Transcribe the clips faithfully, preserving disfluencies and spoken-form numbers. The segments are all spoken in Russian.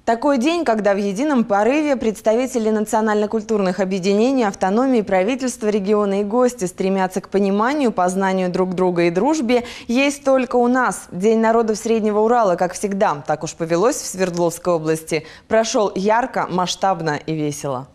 Такой день, когда в едином порыве представители национально-культурных объединений, автономии, правительства региона и гости стремятся к пониманию, познанию друг друга и дружбе, есть только у нас. День народов Среднего Урала, как всегда, так уж повелось в Свердловской области, прошел ярко, масштабно и весело.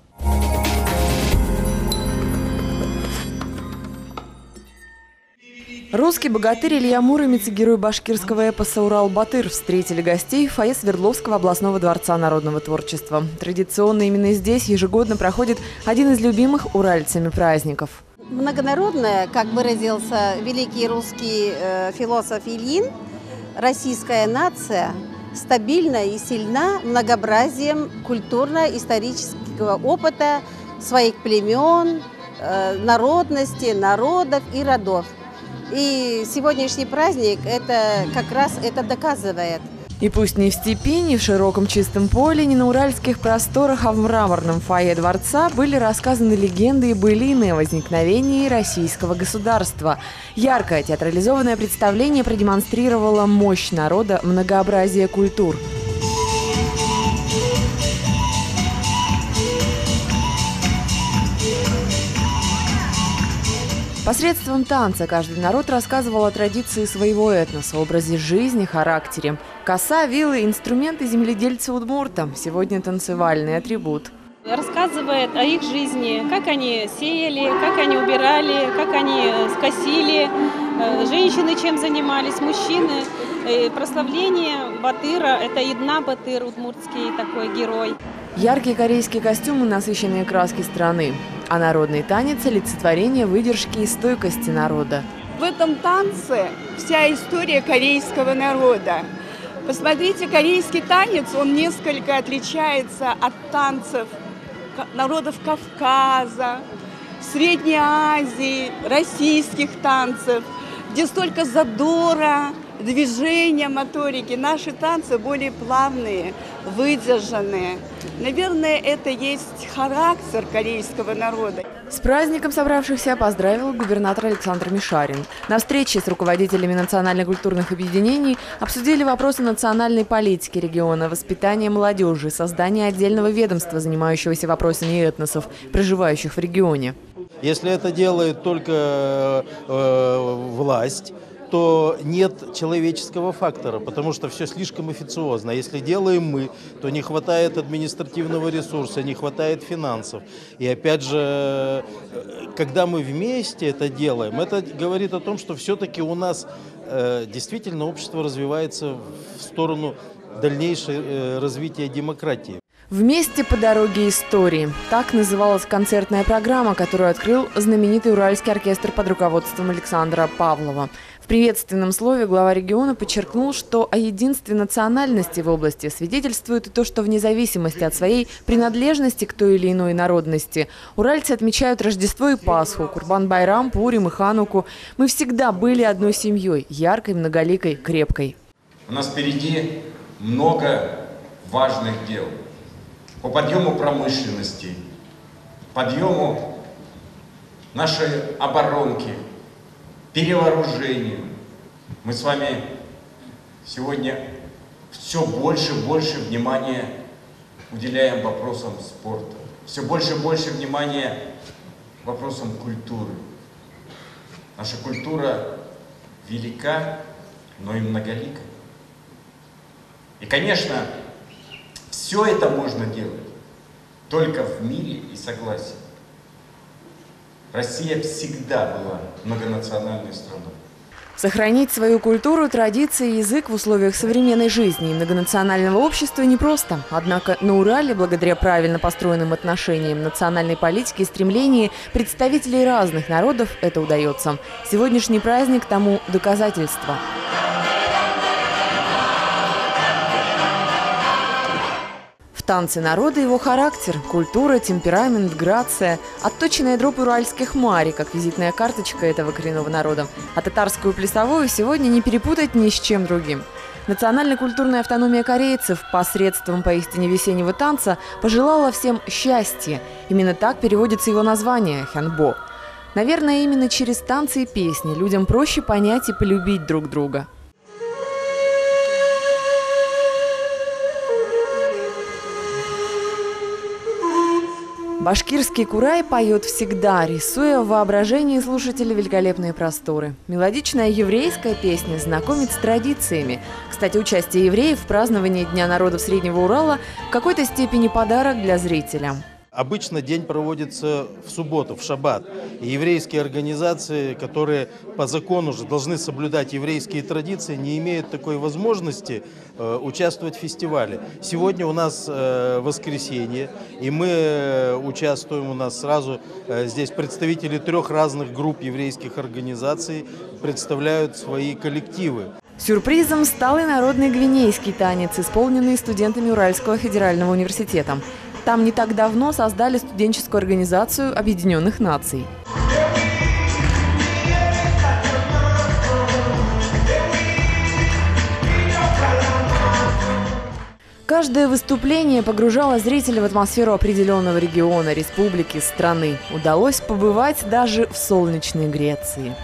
Русский богатырь Илья Муромец и герой башкирского эпоса «Урал-Батыр» встретили гостей в фойе Свердловского областного дворца народного творчества. Традиционно именно здесь ежегодно проходит один из любимых уральцами праздников. Многонародная, как выразился великий русский э, философ Ильин, российская нация стабильна и сильна многообразием культурно-исторического опыта своих племен, э, народностей, народов и родов. И сегодняшний праздник это как раз это доказывает. И пусть не в степи, не в широком чистом поле, не на уральских просторах, а в мраморном фойе дворца были рассказаны легенды и былины о возникновении российского государства. Яркое театрализованное представление продемонстрировало мощь народа, многообразие культур. Посредством танца каждый народ рассказывал о традиции своего этноса, образе жизни, характере. Коса, вилы, инструменты земледельца удмурта. Сегодня танцевальный атрибут. Рассказывает о их жизни, как они сеяли, как они убирали, как они скосили, женщины чем занимались, мужчины. Прославление Батыра – это Идна Батыр, удмуртский такой герой. Яркие корейские костюмы, насыщенные краски страны. А народный танец – олицетворение выдержки и стойкости народа. В этом танце вся история корейского народа. Посмотрите, корейский танец, он несколько отличается от танцев народов Кавказа, Средней Азии, российских танцев, где столько задора, движения, моторики. Наши танцы более плавные, выдержанные. Наверное, это есть характер корейского народа. С праздником собравшихся поздравил губернатор Александр Мишарин. На встрече с руководителями национально-культурных объединений обсудили вопросы национальной политики региона, воспитания молодежи, создания отдельного ведомства, занимающегося вопросами этносов, проживающих в регионе. Если это делает только э, власть, то нет человеческого фактора, потому что все слишком официозно. Если делаем мы, то не хватает административного ресурса, не хватает финансов. И опять же, когда мы вместе это делаем, это говорит о том, что все-таки у нас э, действительно общество развивается в сторону дальнейшего э, развития демократии. «Вместе по дороге истории» – так называлась концертная программа, которую открыл знаменитый Уральский оркестр под руководством Александра Павлова. В приветственном слове глава региона подчеркнул, что о единстве национальности в области свидетельствует и то, что вне зависимости от своей принадлежности к той или иной народности уральцы отмечают Рождество и Пасху, Курбан-Байрам, Пурим и Хануку. Мы всегда были одной семьей – яркой, многоликой, крепкой. У нас впереди много важных дел по подъему промышленности, подъему нашей оборонки, перевооружению. Мы с вами сегодня все больше и больше внимания уделяем вопросам спорта, все больше и больше внимания вопросам культуры. Наша культура велика, но и многолика. И, конечно, все это можно делать только в мире и согласии. Россия всегда была многонациональной страной. Сохранить свою культуру, традиции и язык в условиях современной жизни и многонационального общества непросто. Однако на Урале, благодаря правильно построенным отношениям, национальной политике и стремлении представителей разных народов это удается. Сегодняшний праздник тому доказательство. В танце народа его характер, культура, темперамент, грация, отточенная дробь уральских мари, как визитная карточка этого коренного народа. А татарскую плясовую сегодня не перепутать ни с чем другим. Национально-культурная автономия корейцев посредством поистине весеннего танца пожелала всем счастья. Именно так переводится его название – хянбо. Наверное, именно через танцы и песни людям проще понять и полюбить друг друга. Башкирский курай поет всегда, рисуя в воображении слушателя великолепные просторы. Мелодичная еврейская песня знакомит с традициями. Кстати, участие евреев в праздновании Дня народов Среднего Урала в какой-то степени подарок для зрителя. Обычно день проводится в субботу, в шаббат. И еврейские организации, которые по закону уже должны соблюдать еврейские традиции, не имеют такой возможности э, участвовать в фестивале. Сегодня у нас э, воскресенье, и мы э, участвуем, у нас сразу э, здесь представители трех разных групп еврейских организаций представляют свои коллективы. Сюрпризом стал и народный гвинейский танец, исполненный студентами Уральского федерального университета. Там не так давно создали студенческую организацию Объединенных Наций. Каждое выступление погружало зрителя в атмосферу определенного региона, республики, страны. Удалось побывать даже в солнечной Греции.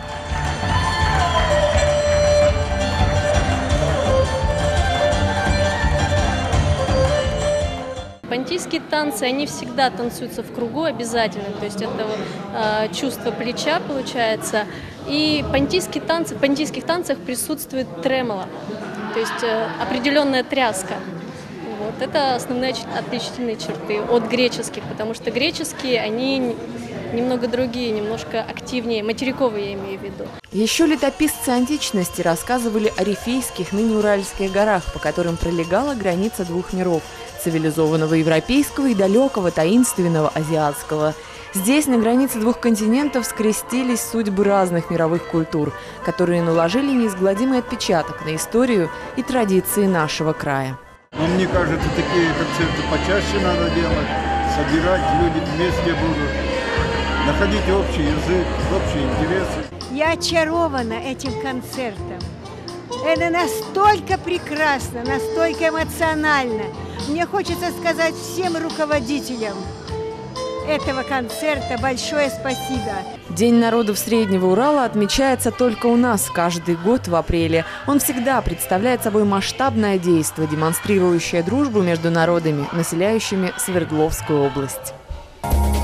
Понтийские танцы, они всегда танцуются в кругу обязательно, то есть это э, чувство плеча получается. И понтийские танцы, в понтийских танцах присутствует тремоло, то есть э, определенная тряска. Вот. Это основные отличительные черты от греческих, потому что греческие, они немного другие, немножко активнее, материковые я имею в виду. Еще летописцы античности рассказывали о Рифейских, ныне Уральских горах, по которым пролегала граница двух миров – цивилизованного европейского и далекого таинственного азиатского. Здесь, на границе двух континентов, скрестились судьбы разных мировых культур, которые наложили неизгладимый отпечаток на историю и традиции нашего края. Но мне кажется, такие концерты почаще надо делать, собирать, люди вместе будут, находить общий язык, общие интересы. Я очарована этим концертом. Это настолько прекрасно, настолько эмоционально. Мне хочется сказать всем руководителям этого концерта большое спасибо. День народов Среднего Урала отмечается только у нас каждый год в апреле. Он всегда представляет собой масштабное действо, демонстрирующее дружбу между народами, населяющими Свердловскую область.